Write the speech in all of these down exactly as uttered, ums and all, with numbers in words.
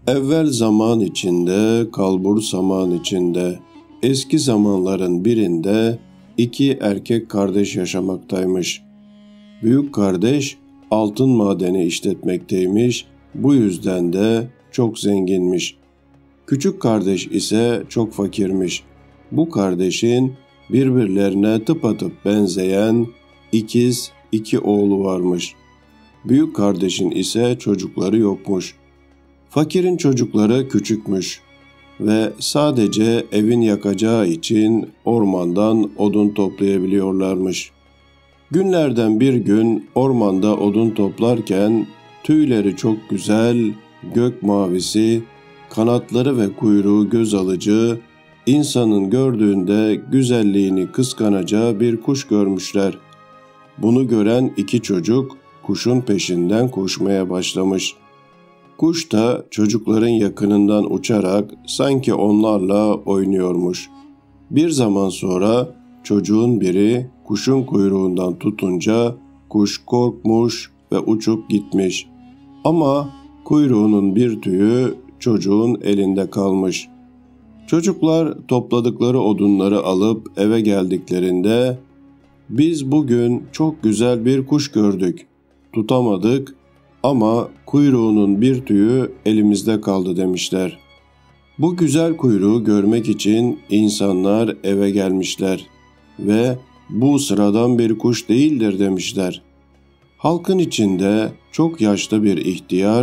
Evvel zaman içinde, kalbur saman içinde, eski zamanların birinde iki erkek kardeş yaşamaktaymış. Büyük kardeş altın madeni işletmekteymiş, bu yüzden de çok zenginmiş. Küçük kardeş ise çok fakirmiş. Bu kardeşin birbirlerine tıpatıp benzeyen ikiz iki oğlu varmış. Büyük kardeşin ise çocukları yokmuş. Fakirin çocukları küçükmüş ve sadece evin yakacağı için ormandan odun toplayabiliyorlarmış. Günlerden bir gün ormanda odun toplarken tüyleri çok güzel, gök mavisi, kanatları ve kuyruğu göz alıcı, insanın gördüğünde güzelliğini kıskanacağı bir kuş görmüşler. Bunu gören iki çocuk kuşun peşinden koşmaya başlamış. Kuş da çocukların yakınından uçarak sanki onlarla oynuyormuş. Bir zaman sonra çocuğun biri kuşun kuyruğundan tutunca kuş korkmuş ve uçup gitmiş. Ama kuyruğunun bir tüyü çocuğun elinde kalmış. Çocuklar topladıkları odunları alıp eve geldiklerinde "Biz bugün çok güzel bir kuş gördük, tutamadık ama kuyruğunun bir tüyü elimizde kaldı" demişler. Bu güzel kuyruğu görmek için insanlar eve gelmişler ve "Bu sıradan bir kuş değildir" demişler. Halkın içinde çok yaşlı bir ihtiyar,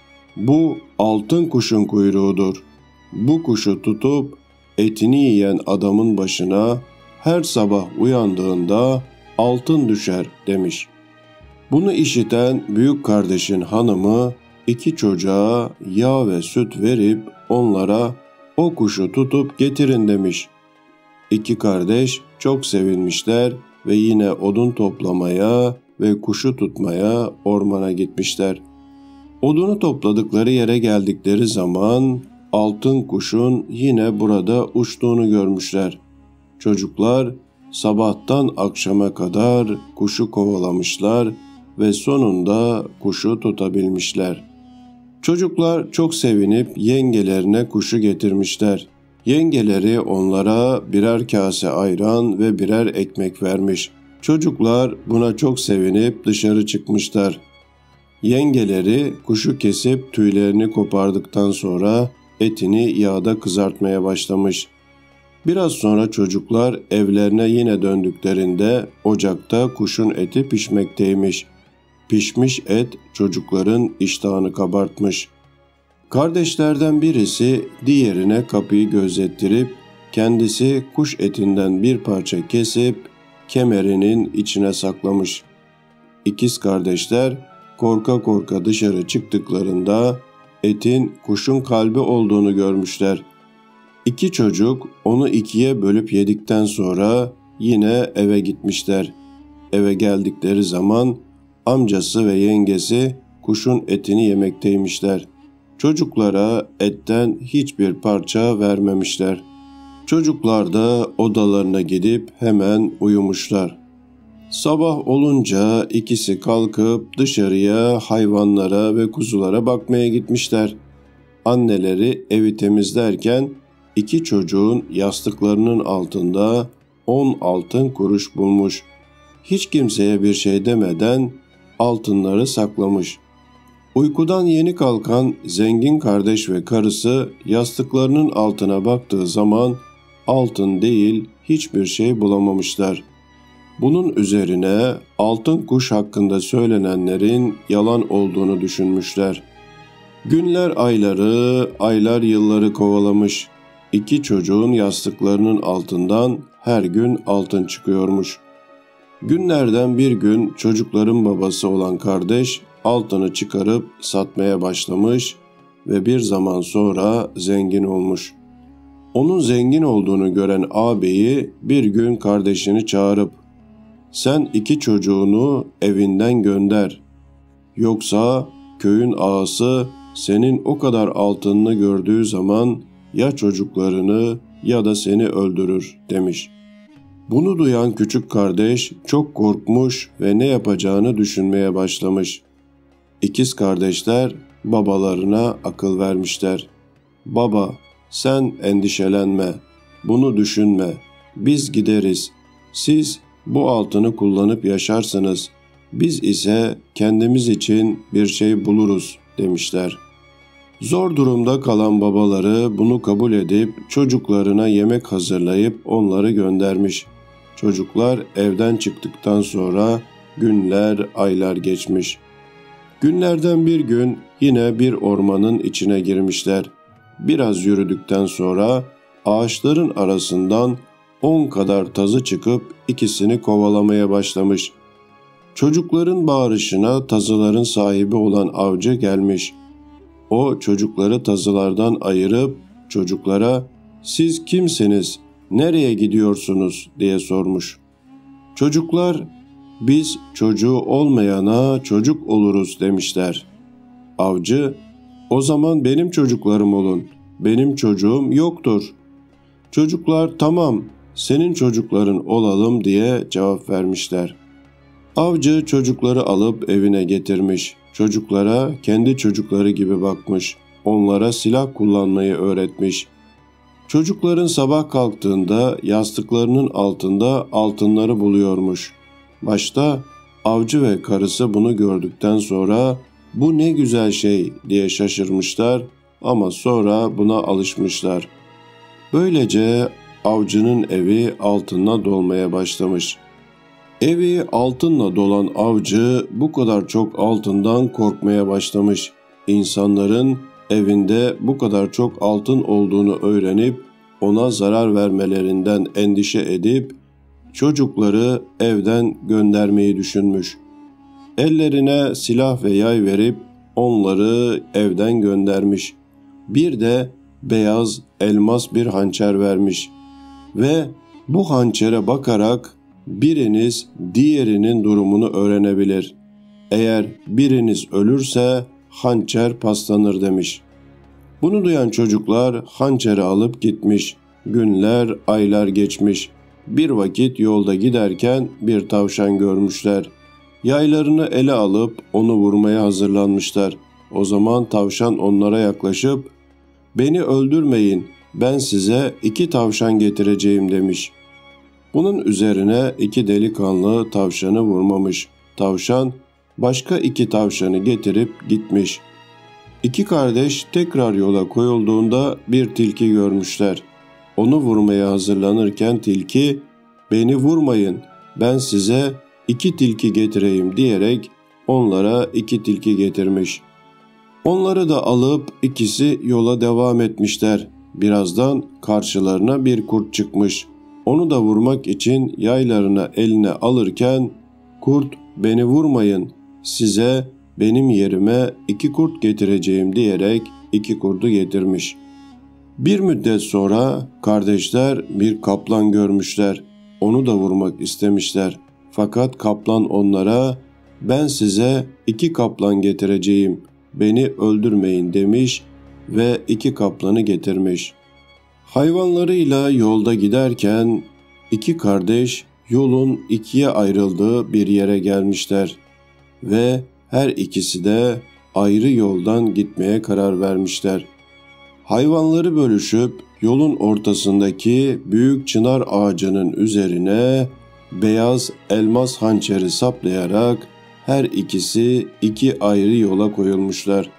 "Bu altın kuşun kuyruğudur. Bu kuşu tutup etini yiyen adamın başına her sabah uyandığında altın düşer" demiş. Bunu işiten büyük kardeşin hanımı iki çocuğa yağ ve süt verip onlara "O kuşu tutup getirin" demiş. İki kardeş çok sevinmişler ve yine odun toplamaya ve kuşu tutmaya ormana gitmişler. Odunu topladıkları yere geldikleri zaman altın kuşun yine burada uçtuğunu görmüşler. Çocuklar sabahtan akşama kadar kuşu kovalamışlar ve sonunda kuşu tutabilmişler. Çocuklar çok sevinip yengelerine kuşu getirmişler. Yengeleri onlara birer kase ayran ve birer ekmek vermiş. Çocuklar buna çok sevinip dışarı çıkmışlar. Yengeleri kuşu kesip tüylerini kopardıktan sonra etini yağda kızartmaya başlamış. Biraz sonra çocuklar evlerine yine döndüklerinde ocakta kuşun eti pişmekteymiş. Pişmiş et çocukların iştahını kabartmış. Kardeşlerden birisi diğerine kapıyı gözettirip kendisi kuş etinden bir parça kesip kemerinin içine saklamış. İkiz kardeşler korka korka dışarı çıktıklarında etin kuşun kalbi olduğunu görmüşler. İki çocuk onu ikiye bölüp yedikten sonra yine eve gitmişler. Eve geldikleri zaman amcası ve yengesi kuşun etini yemekteymişler. Çocuklara etten hiçbir parça vermemişler. Çocuklar da odalarına gidip hemen uyumuşlar. Sabah olunca ikisi kalkıp dışarıya hayvanlara ve kuzulara bakmaya gitmişler. Anneleri evi temizlerken iki çocuğun yastıklarının altında on altın kuruş bulmuş. Hiç kimseye bir şey demeden altınları saklamış. Uykudan yeni kalkan zengin kardeş ve karısı yastıklarının altına baktığı zaman altın değil hiçbir şey bulamamışlar. Bunun üzerine altın kuş hakkında söylenenlerin yalan olduğunu düşünmüşler. Günler ayları, aylar yılları kovalamış. İki çocuğun yastıklarının altından her gün altın çıkıyormuş. Günlerden bir gün çocukların babası olan kardeş altını çıkarıp satmaya başlamış ve bir zaman sonra zengin olmuş. Onun zengin olduğunu gören ağabeyi bir gün kardeşini çağırıp "Sen iki çocuğunu evinden gönder. Yoksa köyün ağası senin o kadar altınını gördüğü zaman ya çocuklarını ya da seni öldürür" demiş. Bunu duyan küçük kardeş çok korkmuş ve ne yapacağını düşünmeye başlamış. İkiz kardeşler babalarına akıl vermişler. Baba, sen endişelenme, bunu düşünme, biz gideriz. Siz bu altını kullanıp yaşarsınız. Biz ise kendimiz için bir şey buluruz demişler. Zor durumda kalan babaları bunu kabul edip çocuklarına yemek hazırlayıp onları göndermiş. Çocuklar evden çıktıktan sonra günler, aylar geçmiş. Günlerden bir gün yine bir ormanın içine girmişler. Biraz yürüdükten sonra ağaçların arasından on kadar tazı çıkıp ikisini kovalamaya başlamış. Çocukların bağırışına tazıların sahibi olan avcı gelmiş. O çocukları tazılardan ayırıp çocuklara "Siz kimsiniz, nereye gidiyorsunuz?" diye sormuş. Çocuklar "Biz çocuğu olmayana çocuk oluruz" demişler. Avcı "O zaman benim çocuklarım olun, benim çocuğum yoktur." Çocuklar "Tamam, senin çocukların olalım" diye cevap vermişler. Avcı çocukları alıp evine getirmiş. Çocuklara kendi çocukları gibi bakmış. Onlara silah kullanmayı öğretmiş. Çocukların sabah kalktığında yastıklarının altında altınları buluyormuş. Başta avcı ve karısı bunu gördükten sonra "Bu ne güzel şey" diye şaşırmışlar ama sonra buna alışmışlar. Böylece avcının evi altınla dolmaya başlamış. Evi altınla dolan avcı bu kadar çok altından korkmaya başlamış. İnsanların evinde bu kadar çok altın olduğunu öğrenip ona zarar vermelerinden endişe edip çocukları evden göndermeyi düşünmüş. Ellerine silah ve yay verip onları evden göndermiş. Bir de beyaz elmas bir hançer vermiş ve bu hançere bakarak biriniz diğerinin durumunu öğrenebilir. Eğer biriniz ölürse hançer paslanır demiş. Bunu duyan çocuklar hançeri alıp gitmiş. Günler, aylar geçmiş. Bir vakit yolda giderken bir tavşan görmüşler. Yaylarını ele alıp onu vurmaya hazırlanmışlar. O zaman tavşan onlara yaklaşıp "Beni öldürmeyin, ben size iki tavşan getireceğim" demiş. Bunun üzerine iki delikanlı tavşanı vurmamış. Tavşan başka iki tavşanı getirip gitmiş. İki kardeş tekrar yola koyulduğunda bir tilki görmüşler. Onu vurmaya hazırlanırken tilki "Beni vurmayın, ben size iki tilki getireyim" diyerek onlara iki tilki getirmiş. Onları da alıp ikisi yola devam etmişler. Birazdan karşılarına bir kurt çıkmış. Onu da vurmak için yaylarını eline alırken kurt "Beni vurmayın, size benim yerime iki kurt getireceğim" diyerek iki kurdu getirmiş. Bir müddet sonra kardeşler bir kaplan görmüşler. Onu da vurmak istemişler. Fakat kaplan onlara "Ben size iki kaplan getireceğim, beni öldürmeyin" demiş ve iki kaplanı getirmiş. Hayvanlarıyla yolda giderken iki kardeş yolun ikiye ayrıldığı bir yere gelmişler ve her ikisi de ayrı yoldan gitmeye karar vermişler. Hayvanları bölüşüp yolun ortasındaki büyük çınar ağacının üzerine beyaz elmas hançeri saplayarak her ikisi iki ayrı yola koyulmuşlar.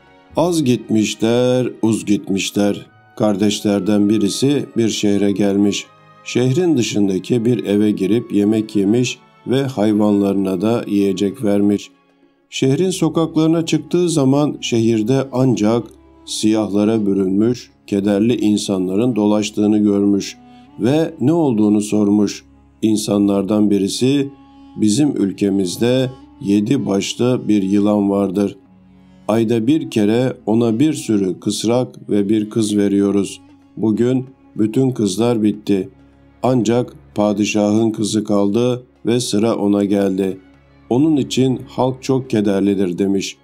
Az gitmişler, uz gitmişler. Kardeşlerden birisi bir şehre gelmiş. Şehrin dışındaki bir eve girip yemek yemiş ve hayvanlarına da yiyecek vermiş. Şehrin sokaklarına çıktığı zaman şehirde ancak siyahlara bürünmüş, kederli insanların dolaştığını görmüş ve ne olduğunu sormuş. İnsanlardan birisi "Bizim ülkemizde yedi başlı bir yılan vardır. Ayda bir kere ona bir sürü kısrak ve bir kız veriyoruz. Bugün bütün kızlar bitti. Ancak padişahın kızı kaldı ve sıra ona geldi. Onun için halk çok kederlidir" demiş.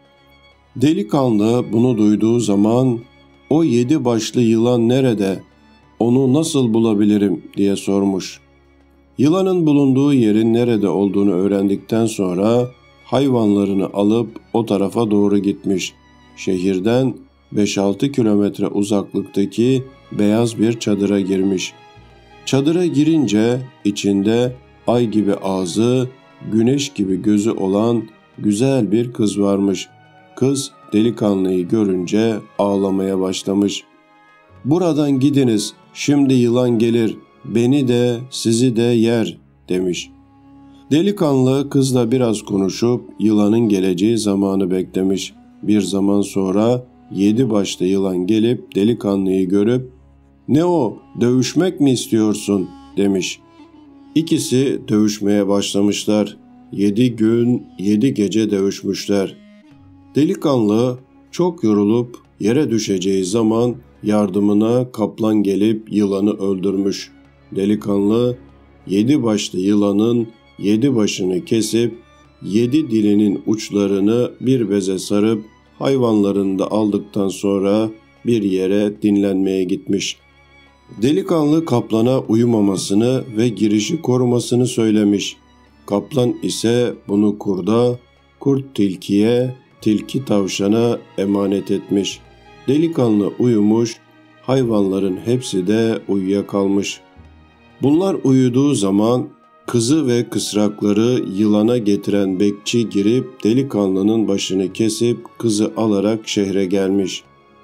Delikanlı bunu duyduğu zaman "O yedi başlı yılan nerede? Onu nasıl bulabilirim?" diye sormuş. Yılanın bulunduğu yerin nerede olduğunu öğrendikten sonra hayvanlarını alıp o tarafa doğru gitmiş. şehirden beş altı kilometre uzaklıktaki beyaz bir çadıra girmiş. Çadıra girince içinde ay gibi ağzı, güneş gibi gözü olan güzel bir kız varmış. Kız delikanlıyı görünce ağlamaya başlamış. "Buradan gidiniz, şimdi yılan gelir, beni de sizi de yer," demiş. Delikanlı kızla biraz konuşup yılanın geleceği zamanı beklemiş. Bir zaman sonra yedi başlı yılan gelip delikanlıyı görüp "Ne o, dövüşmek mi istiyorsun?" demiş. İkisi dövüşmeye başlamışlar. Yedi gün, yedi gece dövüşmüşler. Delikanlı çok yorulup yere düşeceği zaman yardımına kaplan gelip yılanı öldürmüş. Delikanlı yedi başlı yılanın yedi başını kesip yedi dilinin uçlarını bir beze sarıp hayvanlarını da aldıktan sonra bir yere dinlenmeye gitmiş. Delikanlı kaplana uyumamasını ve girişi korumasını söylemiş. Kaplan ise bunu kurda, kurt tilkiye, tilki tavşana emanet etmiş. Delikanlı uyumuş, hayvanların hepsi de uyuyakalmış. Bunlar uyuduğu zaman kızı ve kısrakları yılana getiren bekçi girip delikanlının başını kesip kızı alarak şehre gelmiş.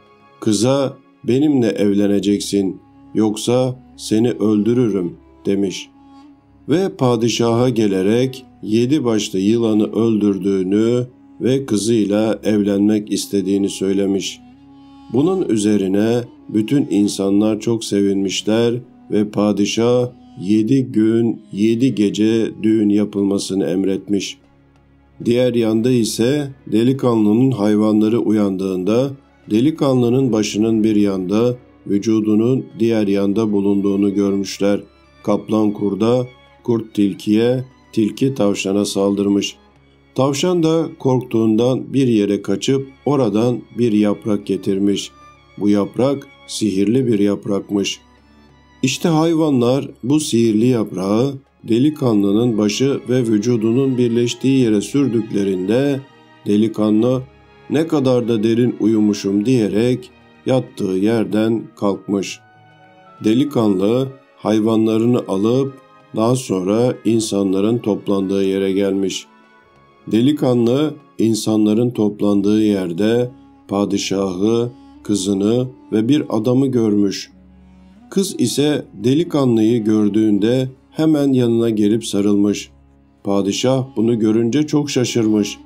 Kıza "Benimle evleneceksin, yoksa seni öldürürüm," demiş. Ve padişaha gelerek yedi başlı yılanı öldürdüğünü ve kızıyla evlenmek istediğini söylemiş. Bunun üzerine bütün insanlar çok sevinmişler ve padişah yedi gün yedi gece düğün yapılmasını emretmiş. Diğer yanda ise delikanlının hayvanları uyandığında delikanlının başının bir yanda, vücudunun diğer yanda bulunduğunu görmüşler. Kaplan kurda, kurt tilkiye, tilki tavşana saldırmış. Tavşan da korktuğundan bir yere kaçıp oradan bir yaprak getirmiş. Bu yaprak sihirli bir yaprakmış. İşte hayvanlar bu sihirli yaprağı delikanlının başı ve vücudunun birleştiği yere sürdüklerinde delikanlı "Ne kadar da derin uyumuşum," diyerek yattığı yerden kalkmış. Delikanlı hayvanlarını alıp daha sonra insanların toplandığı yere gelmiş. Delikanlı insanların toplandığı yerde padişahı, kızını ve bir adamı görmüş. Kız ise delikanlıyı gördüğünde hemen yanına gelip sarılmış. Padişah bunu görünce çok şaşırmış.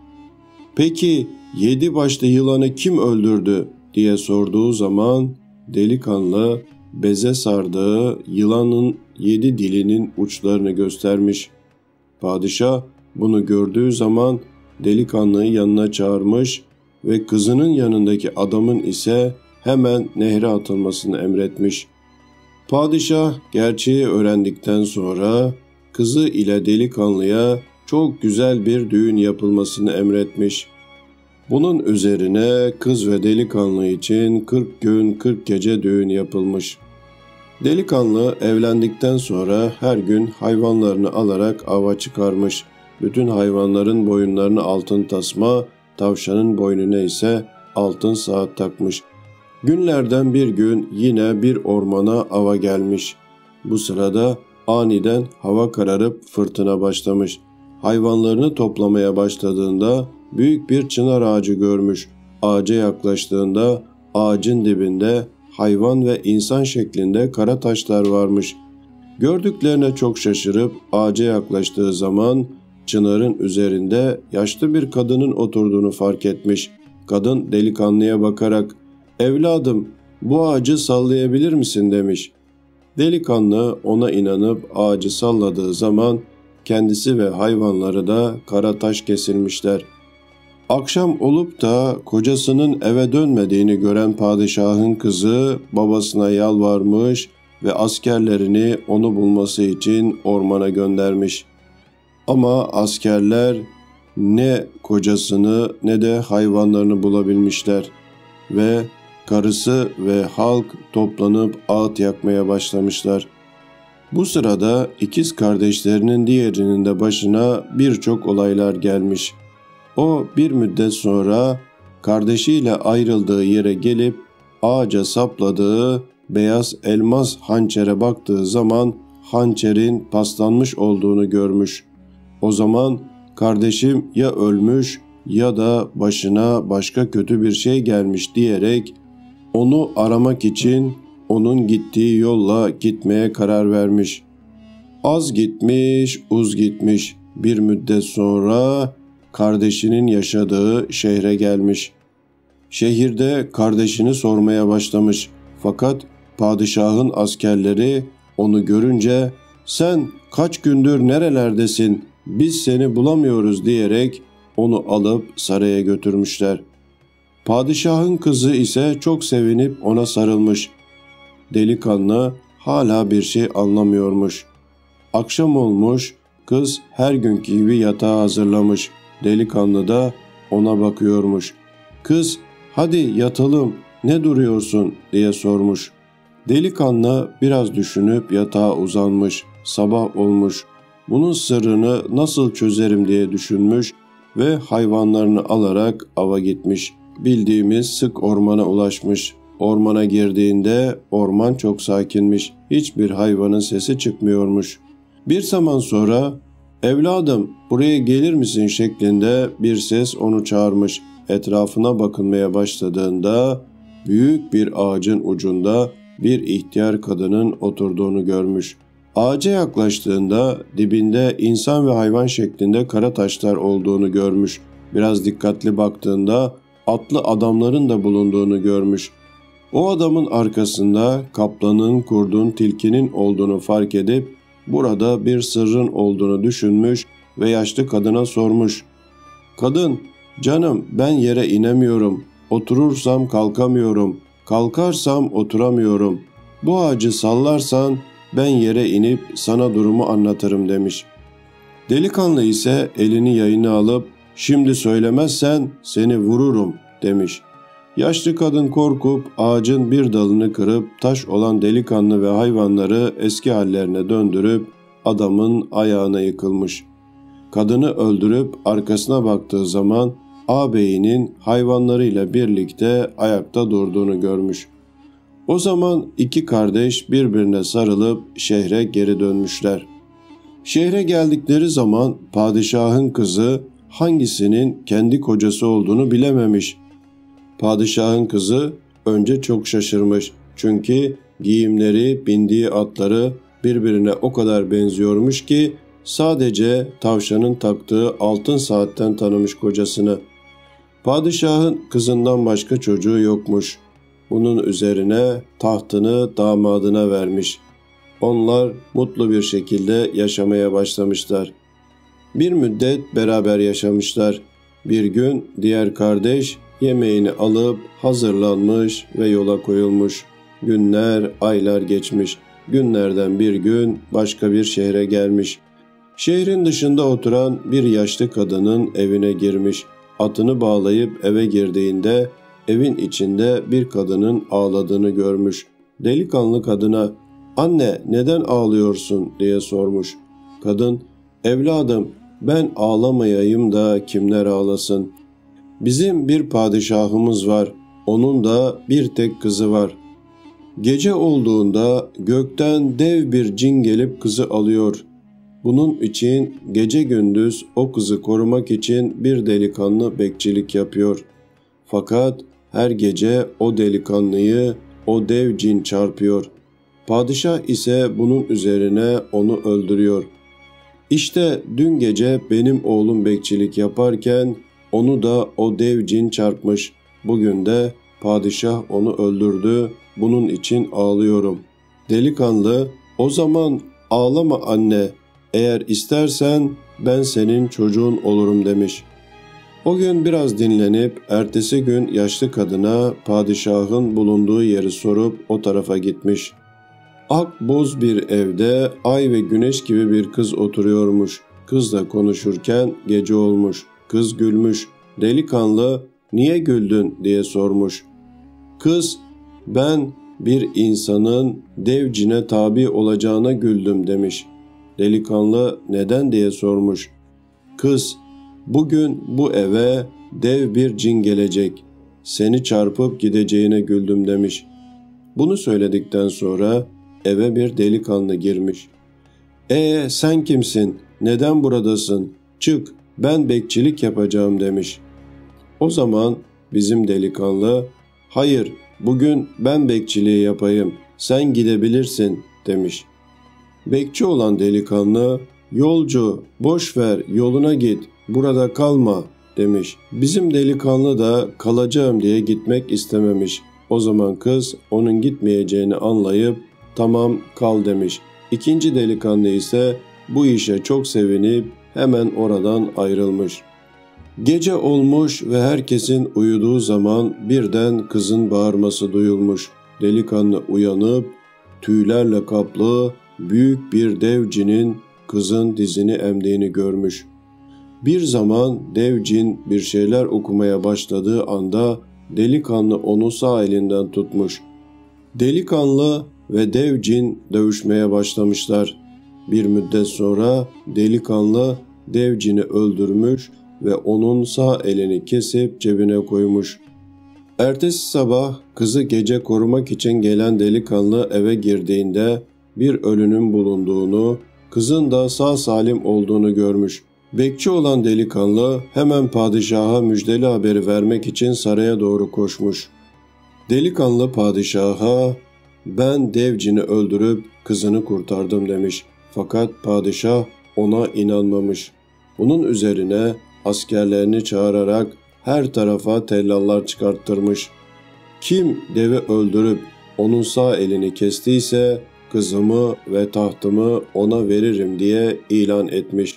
"Peki yedi başlı yılanı kim öldürdü?" diye sorduğu zaman delikanlı beze sardığı yılanın yedi dilinin uçlarını göstermiş. Padişah bunu gördüğü zaman delikanlıyı yanına çağırmış ve kızının yanındaki adamın ise hemen nehre atılmasını emretmiş. Padişah gerçeği öğrendikten sonra kızı ile delikanlıya çok güzel bir düğün yapılmasını emretmiş. Bunun üzerine kız ve delikanlı için kırk gün kırk gece düğün yapılmış. Delikanlı evlendikten sonra her gün hayvanlarını alarak ava çıkarmış. Bütün hayvanların boyunlarına altın tasma, tavşanın boynuna ise altın saat takmış. Günlerden bir gün yine bir ormana ava gelmiş. Bu sırada aniden hava kararıp fırtına başlamış. Hayvanlarını toplamaya başladığında büyük bir çınar ağacı görmüş. Ağaca yaklaştığında ağacın dibinde hayvan ve insan şeklinde kara taşlar varmış. Gördüklerine çok şaşırıp ağaca yaklaştığı zaman çınarın üzerinde yaşlı bir kadının oturduğunu fark etmiş. Kadın delikanlıya bakarak "Evladım, bu ağacı sallayabilir misin?" demiş. Delikanlı ona inanıp ağacı salladığı zaman kendisi ve hayvanları da kara taş kesilmişler. Akşam olup da kocasının eve dönmediğini gören padişahın kızı babasına yalvarmış ve askerlerini onu bulması için ormana göndermiş. Ama askerler ne kocasını ne de hayvanlarını bulabilmişler ve karısı ve halk toplanıp ağıt yakmaya başlamışlar. Bu sırada ikiz kardeşlerinin diğerinin de başına birçok olaylar gelmiş. O bir müddet sonra kardeşiyle ayrıldığı yere gelip ağaca sapladığı beyaz elmas hançere baktığı zaman hançerin paslanmış olduğunu görmüş. O zaman kardeşim ya ölmüş ya da başına başka kötü bir şey gelmiş diyerek onu aramak için onun gittiği yolla gitmeye karar vermiş. Az gitmiş, uz gitmiş. Bir müddet sonra kardeşinin yaşadığı şehre gelmiş. Şehirde kardeşini sormaya başlamış. Fakat padişahın askerleri onu görünce "Sen kaç gündür nerelerdesin? Biz seni bulamıyoruz." diyerek onu alıp saraya götürmüşler. Padişahın kızı ise çok sevinip ona sarılmış. Delikanlı hala bir şey anlamıyormuş. Akşam olmuş, kız her günkü gibi yatağı hazırlamış. Delikanlı da ona bakıyormuş. Kız "Hadi yatalım, ne duruyorsun?" diye sormuş. Delikanlı biraz düşünüp yatağa uzanmış. Sabah olmuş. Bunun sırrını nasıl çözerim diye düşünmüş ve hayvanlarını alarak ava gitmiş. Bildiğimiz sık ormana ulaşmış. Ormana girdiğinde orman çok sakinmiş. Hiçbir hayvanın sesi çıkmıyormuş. Bir zaman sonra "Evladım, buraya gelir misin?" şeklinde bir ses onu çağırmış. Etrafına bakınmaya başladığında büyük bir ağacın ucunda bir ihtiyar kadının oturduğunu görmüş. Ağaca yaklaştığında dibinde insan ve hayvan şeklinde kara taşlar olduğunu görmüş. Biraz dikkatli baktığında atlı adamların da bulunduğunu görmüş. O adamın arkasında kaplanın, kurdun, tilkinin olduğunu fark edip burada bir sırrın olduğunu düşünmüş ve yaşlı kadına sormuş. "Kadın, canım, ben yere inemiyorum. Oturursam kalkamıyorum. Kalkarsam oturamıyorum. Bu ağacı sallarsan ben yere inip sana durumu anlatırım." demiş. Delikanlı ise elini yayına alıp "Şimdi söylemezsen seni vururum." demiş. Yaşlı kadın korkup ağacın bir dalını kırıp taş olan delikanlı ve hayvanları eski hallerine döndürüp adamın ayağına yıkılmış. Kadını öldürüp arkasına baktığı zaman ağabeyinin hayvanlarıyla birlikte ayakta durduğunu görmüş. O zaman iki kardeş birbirine sarılıp şehre geri dönmüşler. Şehre geldikleri zaman padişahın kızı hangisinin kendi kocası olduğunu bilememiş. Padişahın kızı önce çok şaşırmış. Çünkü giyimleri, bindiği atları birbirine o kadar benziyormuş ki sadece tavşanın taktığı altın saatten tanımış kocasını. Padişahın kızından başka çocuğu yokmuş. Bunun üzerine tahtını damadına vermiş. Onlar mutlu bir şekilde yaşamaya başlamışlar. Bir müddet beraber yaşamışlar. Bir gün diğer kardeş yemeğini alıp hazırlanmış ve yola koyulmuş. Günler, aylar geçmiş. Günlerden bir gün başka bir şehre gelmiş. Şehrin dışında oturan bir yaşlı kadının evine girmiş. Atını bağlayıp eve girdiğinde evin içinde bir kadının ağladığını görmüş. Delikanlı kadına "Anne, neden ağlıyorsun?" diye sormuş. Kadın "Evladım, ben ağlamayayım da kimler ağlasın? Bizim bir padişahımız var. Onun da bir tek kızı var. Gece olduğunda gökten dev bir cin gelip kızı alıyor. Bunun için gece gündüz o kızı korumak için bir delikanlı bekçilik yapıyor. Fakat her gece o delikanlıyı o dev cin çarpıyor. Padişah ise bunun üzerine onu öldürüyor. İşte dün gece benim oğlum bekçilik yaparken onu da o dev cin çarpmış. Bugün de padişah onu öldürdü. Bunun için ağlıyorum." Delikanlı "O zaman ağlama anne. Eğer istersen ben senin çocuğun olurum." demiş. O gün biraz dinlenip ertesi gün yaşlı kadına padişahın bulunduğu yeri sorup o tarafa gitmiş. Ak boz bir evde ay ve güneş gibi bir kız oturuyormuş. Kızla konuşurken gece olmuş. Kız gülmüş. Delikanlı "Niye güldün?" diye sormuş. Kız "Ben bir insanın dev cine tabi olacağına güldüm." demiş. Delikanlı "Neden?" diye sormuş. Kız "Bugün bu eve dev bir cin gelecek. seni çarpıp gideceğine güldüm demiş. Bunu söyledikten sonra eve bir delikanlı girmiş. ''Ee sen kimsin? Neden buradasın? Çık, ben bekçilik yapacağım.'' demiş. O zaman bizim delikanlı, ''Hayır, bugün ben bekçiliği yapayım, sen gidebilirsin.'' demiş. Bekçi olan delikanlı, ''Yolcu, boş ver, yoluna git, burada kalma.'' demiş. Bizim delikanlı da kalacağım diye gitmek istememiş. O zaman kız onun gitmeyeceğini anlayıp tamam kal demiş. İkinci delikanlı ise bu işe çok sevinip hemen oradan ayrılmış. Gece olmuş ve herkesin uyuduğu zaman birden kızın bağırması duyulmuş. Delikanlı uyanıp tüylerle kaplı büyük bir dev cinin kızın dizini emdiğini görmüş. Bir zaman dev cin bir şeyler okumaya başladığı anda delikanlı onu sağ elinden tutmuş. Delikanlı ve dev cin dövüşmeye başlamışlar. Bir müddet sonra delikanlı dev cini öldürmüş ve onun sağ elini kesip cebine koymuş. Ertesi sabah kızı gece korumak için gelen delikanlı eve girdiğinde bir ölünün bulunduğunu, kızın da sağ salim olduğunu görmüş. Bekçi olan delikanlı hemen padişaha müjdeli haberi vermek için saraya doğru koşmuş. Delikanlı padişaha, "Ben dev cini öldürüp kızını kurtardım." demiş. Fakat padişah ona inanmamış. Bunun üzerine askerlerini çağırarak her tarafa tellallar çıkarttırmış. Kim devi öldürüp onun sağ elini kestiyse kızımı ve tahtımı ona veririm diye ilan etmiş.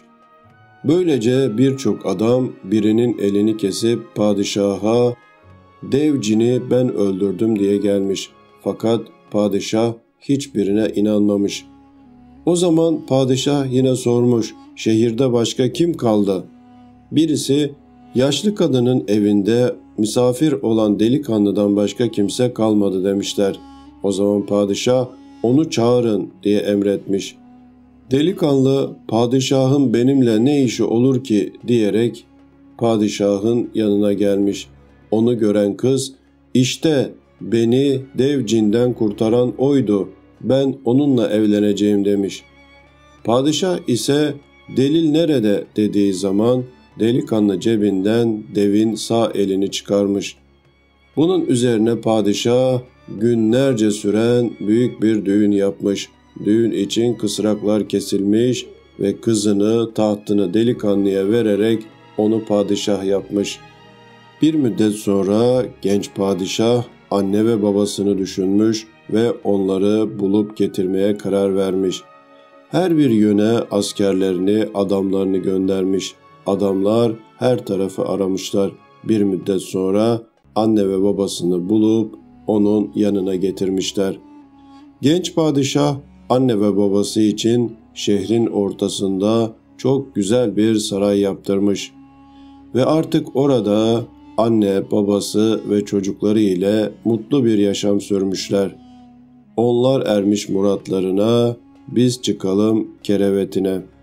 Böylece birçok adam birinin elini kesip padişaha "Dev cini ben öldürdüm." diye gelmiş. Fakat padişah hiçbirine inanmamış. O zaman padişah yine sormuş, "Şehirde başka kim kaldı?" Birisi, "Yaşlı kadının evinde misafir olan delikanlıdan başka kimse kalmadı." demişler. O zaman padişah, "Onu çağırın." diye emretmiş. Delikanlı, "Padişahın benimle ne işi olur ki?" diyerek padişahın yanına gelmiş. Onu gören kız, "İşte beni dev cinden kurtaran oydu, ben onunla evleneceğim." demiş. Padişah ise "Delil nerede?" dediği zaman delikanlı cebinden devin sağ elini çıkarmış. Bunun üzerine padişah günlerce süren büyük bir düğün yapmış. Düğün için kısraklar kesilmiş ve kızını, tahtını delikanlıya vererek onu padişah yapmış. Bir müddet sonra genç padişah anne ve babasını düşünmüş ve onları bulup getirmeye karar vermiş. Her bir yöne askerlerini, adamlarını göndermiş. Adamlar her tarafı aramışlar. Bir müddet sonra anne ve babasını bulup onun yanına getirmişler. Genç padişah anne ve babası için şehrin ortasında çok güzel bir saray yaptırmış. Ve artık orada anne, babası ve çocukları ile mutlu bir yaşam sürmüşler. Onlar ermiş muratlarına, biz çıkalım kerevetine.